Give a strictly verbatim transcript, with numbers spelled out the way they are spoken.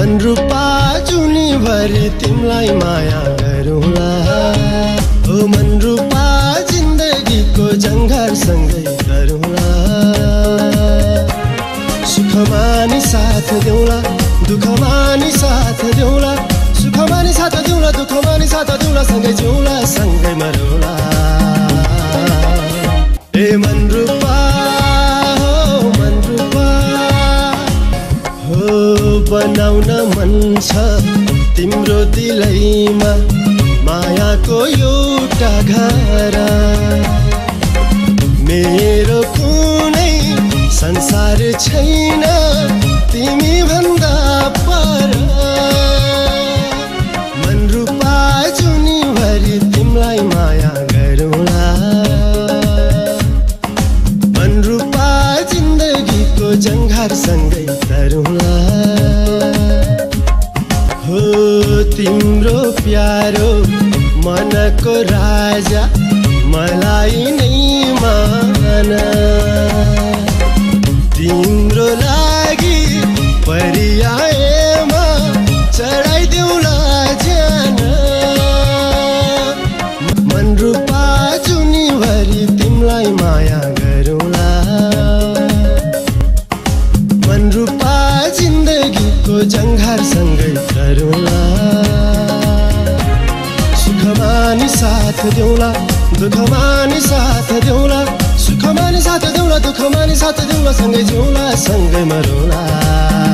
मन रूपा जुनी भरि तिमलाई माया गरौँला। ओ मन रूपा जिन्दगीको जङ्घर सँगै गरौँला। सुखमा नि साथ देऊला, दुःखमा नि साथ देऊला। सुखमा नि साथ देऊला, दुःखमा नि साथ देऊला। सँगै जिउँला, सँगै मरौँला। ए मन रूपा हो, मन रूपा हो, बनाउन मन छ तिम्रो दिलैमा मायाको एउटा घर। मेरो कुनै संसार छैन तिमी भन्दा पर। मन रूपा जुनी भरि तिमलाई माया गरौँला। मन रूपा जिन्दगीको जङ्घर सँगै तरौँला। हो तिम्रो प्यारो मनको राजा मलाई नै मान। तिम्रो लागि परियाएमा चढाइदेऊला ज्यान। मन रूपा जुनी भरि तिमलाई माया गरौँला। मन रूपा जिन्दगीको जङ्घर सँगै तरौँला। सुखमा नि साथ देऊला, दुःखमा नि साथ देऊला। सुखमा नि साथ देऊला, दुःखमा नि साथ देऊला। सँगै जिउँला, सँगै मरौँला।